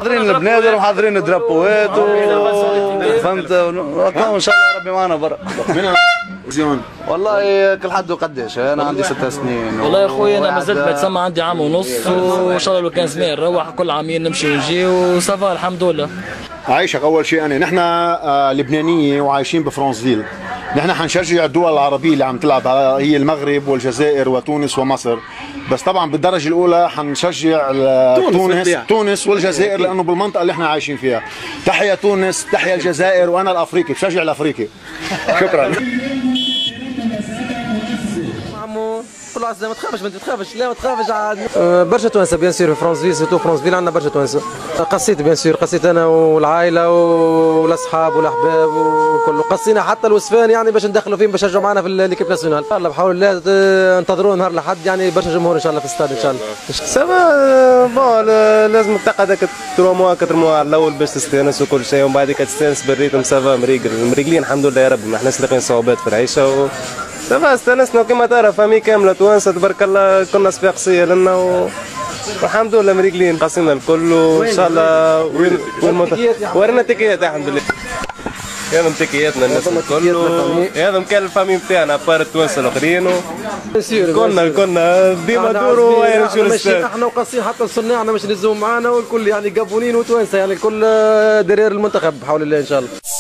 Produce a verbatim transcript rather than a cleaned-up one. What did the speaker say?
حاضرين البنادر وحاضرين الدرابوات فهمت، ان شاء الله ربي معنا برا. والله كل حد وقداش، انا عندي ست سنين والله يا خويا انا مازلت بتسمى عندي عام ونص، وان شاء الله لو كان زمان نروح كل عامين نمشي ونجي وصافا الحمد لله. عايشك اول شيء انا نحن آه لبنانيه وعايشين بفرنسفيل. نحن حنشجع الدول العربيه اللي عم تلعب هي المغرب والجزائر وتونس ومصر، بس طبعا بالدرجه الاولى حنشجع تونس تونس والجزائر لانه بالمنطقه اللي احنا عايشين فيها. تحيا تونس، تحيا الجزائر، وانا الافريقي بشجع الافريقي. شكرا. خلاص ما تخافش، ما تخافش، لا ما تخافش عاد. برشا توانسه بيان سور في فرنسفيل، سيرتو فرنسفيل عندنا برشا توانسه. قصيت بيان سور، قصيت انا والعائله والاصحاب والاحباب وكله، قصينا حتى الوسفان يعني باش ندخلوا فيهم باش يرجعوا معنا في ليكيب ناسيونال. الله بحول الله انتظروا نهار لحد يعني برشا جمهور ان شاء الله في الاستاد ان شاء الله. سافا بون لازم تبقى هذاك ثلاثة موا أربعة موا الاول باش تستانس وكل شيء، ومن بعد تستانس بالريتم. سافا مريقل مريقلين الحمد لله يا رب، ما احناش لاقيين صعوبات في العيشه و... سافا استانسنا كما ترى فامي كامله توانسه تبارك الله، كنا صفاقسيه لنا و... والحمد لله مريقلين قاسينا الكل وان شاء الله وين وين ورينا تكيات الحمد لله. هذا تكياتنا الناس الكل، هذا كان الفامي نتاعنا بار التوانسه الاخرين كنا كنا ديما دوروا ويمشوا للستاد. احنا وقاصين حتى صناعنا مش نزوم معانا والكل يعني قبونين وتوانسه يعني الكل درير المنتخب بحول الله ان شاء الله.